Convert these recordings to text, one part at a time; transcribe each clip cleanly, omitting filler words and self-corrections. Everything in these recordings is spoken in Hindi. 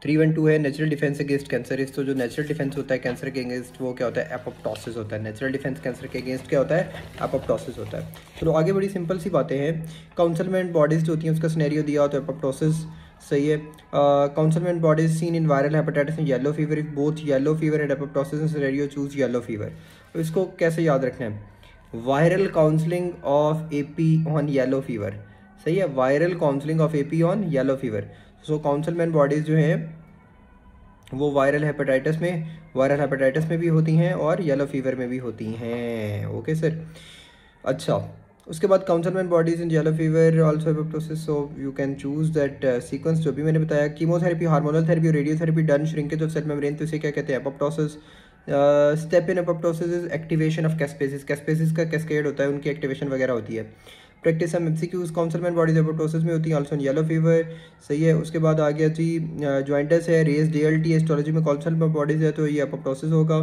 312 है नेचुरल डिफेंस अगेंस्ट कैंसर। इस तो जो नेचुरल डिफेंस होता है कैंसर के अगेंस्ट वो क्या होता है, एपोप्टोसिस होता है। नेचुरल डिफेंस कैंसर के अगेंस्ट क्या होता है, एपोप्टोसिस होता है। तो आगे बड़ी सिंपल सी बातें हैं। काउंसलमेंट बॉडीज जो होती हैं उसका सिनेरियो दिया होता है एपोप्टोसिस, सही है। Councilman bodies seen in viral hepatitis and yellow fever, if both yellow fever and apoptosis in scenario choose yellow fever. तो इसको कैसे याद रखना है, viral counselling of AP on yellow fever, सही है, viral counselling of AP on yellow fever. So Councilman bodies जो हैं वो वायरल हेपेटाइटिस में भी होती हैं और येलो फीवर में भी होती हैं। Okay sir. अच्छा, उसके बाद Councilman bodies in yellow fever also apoptosis, so you can choose that sequence जो भी मैंने बताया। कीमोथेरेपी, हार्मोनल थेरेपी और radiotherapy done shrinkage of cell membrane, तो इसे क्या कहते हैं, apoptosis. Step in apoptosis is activation of caspases, caspases का कैस्केड होता है, उनकी एक्टिवेशन वगैरह होती है। प्रैक्टिस हम एमसीक्यूज काउंसलमेंट बॉडीज एपोप्टोसिस में होती है, ऑल्सो येलो फीवर, सही है। उसके बाद आ गया जी जॉइंटस है, रेस डीएलटी एस्ट्रोलॉजी में काउंसलमेंट बॉडीज है तो ये एपोप्टोसिस होगा,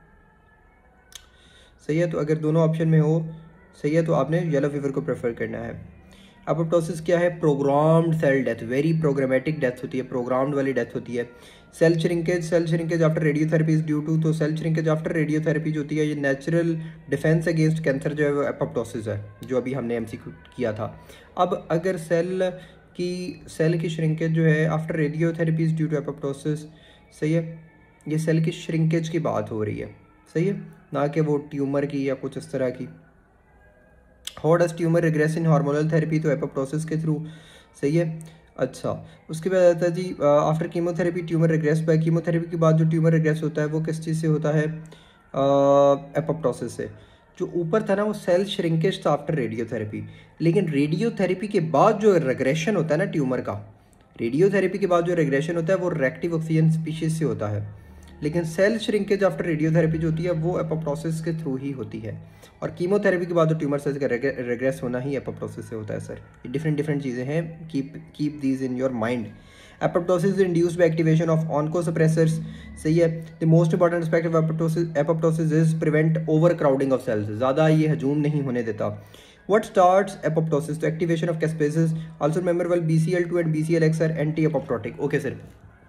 सही है। तो अगर दोनों ऑप्शन में हो, सही है, तो आपने येलो फीवर को प्रेफर करना है। एपोप्टोसिस क्या है, programmed cell death, very programmatic death होती है, प्रोग्राम्ड वाली डेथ होती है। Cell shrinkage after radiotherapy is due to, तो सेल श्रिंकेज आफ्टर रेडियोथेरेपी जो होती है ये नेचुरल डिफेंस अगेंस्ट कैंसर जो है वो एपोप्टोसिस है, जो अभी हमने एमसीक्यू किया था। अब अगर सेल की श्रिंकेज जो है after radiotherapy is due to apoptosis, सही है, ये सेल की श्रिंकेज की बात हो रही है, सही है, ना कि वो ट्यूमर की या कुछ इस तरह की। How does tumour regress in hormonal therapy, तो एपोप्टोसिस के थ्रू, सही है। अच्छा, उसके बाद आता है जी after chemotherapy tumour regress by, chemotherapy के बाद जो ट्यूमर रिग्रेस होता है वो किस चीज़ से होता है, एपोप्टोसिस से। जो ऊपर था ना वो सेल श्रिंकेज था आफ्टर रेडियोथेरेपी, लेकिन रेडियोथेरेपी के बाद जो रिग्रेशन होता है ना ट्यूमर का, रेडियोथेरेपी के बाद जो रिग्रेशन होता है वो रेक्टिव ऑक्सीजन स्पीशीज से होता है, लेकिन सेल श्रिंकेज आफ्टर रेडियोथेरेपी जो होती है वो एपोप्टोसिस के थ्रू ही होती है। और कीमोथेरेपी के बाद जो ट्यूमर सेल्स का रेग्रेस होना ही एपोप्टोसिस से होता है सर। ये डिफरेंट चीज़ें हैं, keep these in your mind. Apoptosis is induced by activation of oncosuppressors, सही है। The most important aspect of apoptosis is prevent over crowding of cells, ज़्यादा ये हजूम नहीं होने देता। What starts apoptosis? तो activation of caspase. Also remember well BCL2 and BCLX are anti-apoptotic. Okay sir.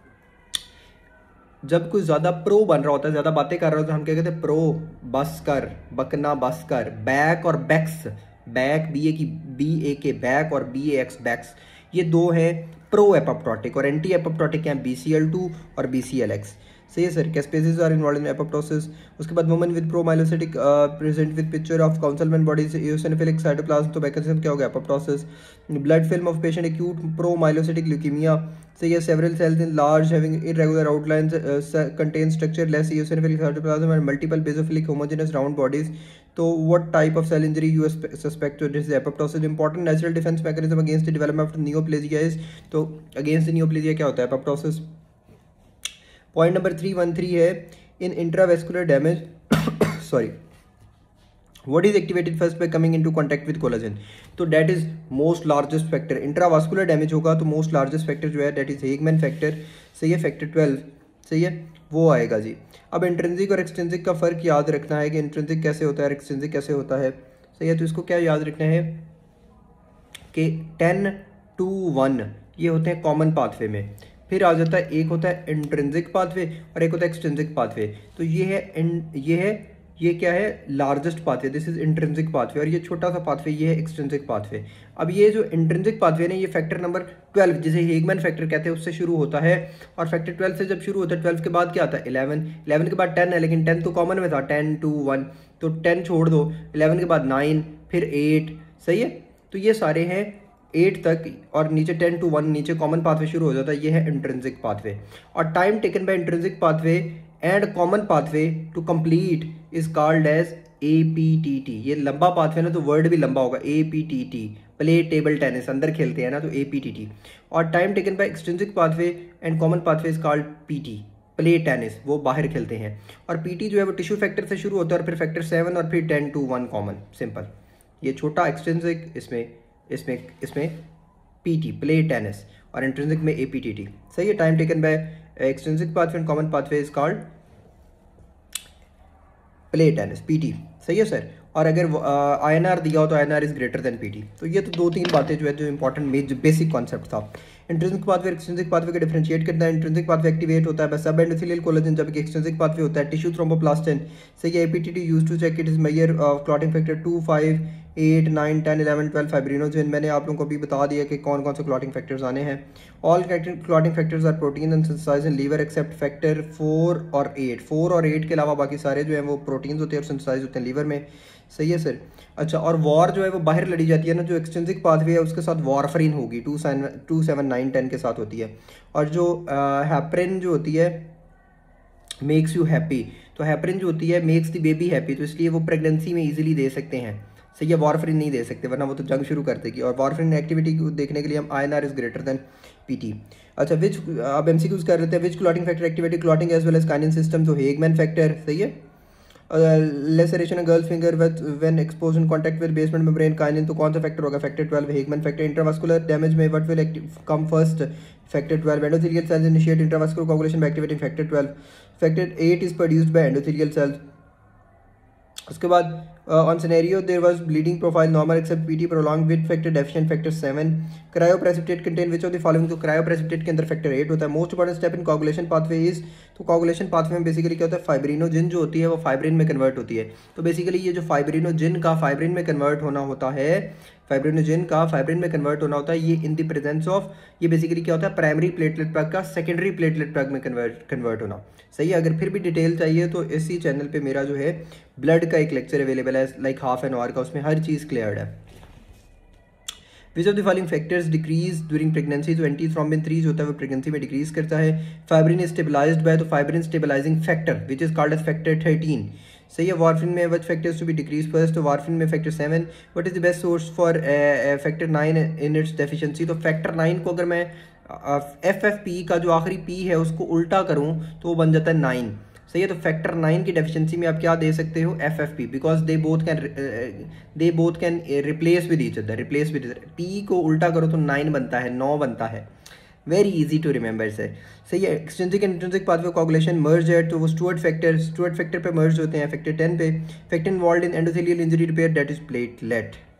जब कोई ज़्यादा प्रो बन रहा होता है, ज़्यादा बातें कर रहा होता है, हम क्या कहते हैं, प्रो, बस कर, बकना बस कर। बैक और बैक्स, बैक BA के बैक और BAX बैक्स, ये दो हैं प्रो एपोप्टोटिक, और एंटी एपोप्टोटिक हैं BCL2 और BCLX, सही है sir. Caspases are involved in apoptosis. उसके बाद woman with promyelocytic present with picture of Councilman bodies eosinophilic cytoplasm, तो मैकेनिज्म क्या हो गया, apoptosis. Blood film of patient acute promyelocytic leukaemia, सही है। Several cells in large having irregular outlines contain structure less eosinophilic cytoplasm and multiple basophilic homogenous round bodies. तो what type of cell injury you suspect to this apoptosis. Important natural defence mechanism against the development of neoplasia is, तो अगेंस्ट द नियोप्लेजिया क्या होता है, एपोप्टोसिस। पॉइंट नंबर 313 है in intravascular damage sorry, what is activated first by coming into contact with collagen, तो that is most largest factor। Intravascular damage होगा तो मोस्ट लार्जेस्ट फैक्टर जो है that is हेगमैन फैक्टर, सही है, फैक्टर 12, सही है, वो आएगा जी। अब इंट्रिंसिक और एक्सट्रिंसिक का फ़र्क याद रखना है कि इंट्रिंसिक कैसे होता है, एक्सट्रिंसिक कैसे होता है, सही है। तो इसको क्या याद रखना है कि 10 to 1 ये होते हैं कॉमन पाथवे में, फिर आ जाता है एक होता है इंट्रिंसिक पाथवे और एक होता है एक्सट्रिंसिक पाथवे। तो ये क्या है, largest pathway, this is intrinsic pathway, और ये छोटा सा पाथवे ये है एक्सट्रिंसिक पाथवे। अब ये जो इंट्रिंसिक पाथवे है ये फैक्टर नंबर 12 जिसे हेगमैन फैक्टर कहते हैं उससे शुरू होता है, और फैक्टर 12 से जब शुरू होता है 12 के बाद क्या आता है 11 के बाद 10 है, लेकिन 10 तो कॉमन में था, 10 to 1, तो 10 छोड़ दो, 11 के बाद 9, फिर 8, सही है। तो ये सारे हैं 8 तक, और नीचे 10 to 1 नीचे कॉमन पाथवे शुरू हो जाता है, ये है इंट्रिंसिक पाथवे। और time taken by intrinsic pathway and common pathway to complete is called as APTT। ये लंबा पाथवे ना तो वर्ड भी लंबा होगा, APTT, प्ले टेबल टेनिस, अंदर खेलते हैं ना, तो APTT। और time taken by extrinsic pathway and common pathway is called PT, play tennis, वो बाहर खेलते हैं। और PT जो है वो टिश्यू फैक्टर से शुरू होता है और फिर फैक्टर 7 और फिर 10 to 1 कॉमन, सिंपल। ये छोटा एक्सट्रिंसिक, इसमें PT, प्ले टेनिस, और इंट्रिंसिक में APTT, सही है। Time taken by extrinsic pathway and common pathway is called play tennis, PT, सही है सर। और अगर INR दिया हो तो INR is greater than PT। तो ये तो 2-3 बातें जो है जो इंपॉर्टेंट बेसिक कॉन्सेप्ट था। इंट्रिंसिक पाथवे एक्सट्रिंसिक पाथवे का डिफरेंशिएट करता है। इंट्रिंसिक पाथवे एक्टिवेट होता है सब एंडोथेलियल कोलेजन, जबकि एक्सट्रिंसिक पाथवे होता है टिश्यू थ्रोम्बोप्लास्टिन। सही है। APTT used to check it is major of clotting factor 2, 5, 8, 9, 10, 11, 12 fibrinogen. मैंने आप लोगों को भी बता दिया कि कौन कौन से क्लॉटिंग फैक्टर्स आने हैं। All clotting factors are protein and synthesised in liver except factor 4 और 8। 4 और 8 के अलावा बाकी सारे जो हैं वो प्रोटीन्स होते हैं और सिंथेसाइज होते हैं लीवर में। सही है सर। अच्छा, और वॉर जो है वो बाहर लड़ी जाती है ना, जो एक्सट्रिंसिक पाथवे है उसके साथ वारफरीन होगी 2, 7, 9, 10 के साथ होती है। और जो हेपरिन जो होती है मेक्स यू हैप्पी, तो हेपरिन जो होती है मेक्स द बेबी हैप्पी, तो इसलिए वो प्रेगनेंसी में इजीली दे सकते हैं। सही है। वारफरीन नहीं दे सकते वरना वो तो जंग शुरू कर देगी। और वारफरीन एक्टिविटी को देखने के लिए हम INR is greater than PT। अच्छा, विच अब MCQs कर रहे थे। Which clotting factor activate clotting as well as kinin system, तो हेगमैन फैक्टर। सही है। Laceration of girl's finger when exposed in contact with basement membrane kinin, तो कौन सा फैक्टर होगा? Factor 12 Hageman factor. Intravascular damage में what will come first? Factor 12। Endothelial cells initiate intravascular coagulation by activating factor 12। Factor 8 is produced by endothelial cells. उसके बाद on scenario there was bleeding profile normal except PT prolong with factor deficient factor 7। Cryoprecipitate contain which of the following, तो क्रायोप्रेसिपिटेट के अंदर फैक्टर 8 होता है। Most important step in coagulation pathway is, तो कोगुलेशन पाथवे में बेसिकली क्या होता है? फाइब्रिनोजिन जो होती है वो फाइब्रिन में कन्वर्ट होती है। तो बेसिकली ये जो फाइब्रिनोजिन का फाइब्रिन में कन्वर्ट होना होता है, फाइब्रिनोजिन का फाइब्रिन में कन्वर्ट होना होता है, ये इन द प्रेजेंस ऑफ, ये बेसिकली क्या होता है? प्राइमरी प्लेटलेट प्लग का सेकेंडरी प्लेटलेट प्लग में कन्वर्ट होना। सही है। अगर फिर भी डिटेल चाहिए तो इसी चैनल पे मेरा जो है ब्लड का एक लेक्चर अवेलेबल है लाइक हाफ एन आवर का, उसमें हर चीज़ क्लियर्ड है। Which of the following factors decrease during pregnancy, तो एंटी थ्रोम्बिन 3 जो होता है वो प्रेगनेंसी में डिक्रीज करता है। फाइब्रिन इज स्टेबलाइज्ड बाय, तो fibrin stabilising factor which is called as factor 13। सही है। वारफिन में which factors to be decrease first, तो वारफिन में factor 7। What is the best source for factor 9 in its deficiency, तो फैक्टर 9 को अगर मैं FFP का जो आखिरी P है उसको उल्टा करूं तो वो बन जाता है 9। सही है। तो फैक्टर 9 की डेफिशिएंसी में आप क्या दे सकते हो? FFP, because they both can replace with each other, replace with P को उल्टा करो तो 9 बनता है, 9 बनता है। वेरी इजी टू रिमेंबर से। सही है। Extrinsic and intrinsic pathway coagulation merge है, तो वो स्टुअर्ट फैक्टर पे मर्ज होते हैं फैक्टर 10 पे। Factor involved in endothelial injury repair that is platelet.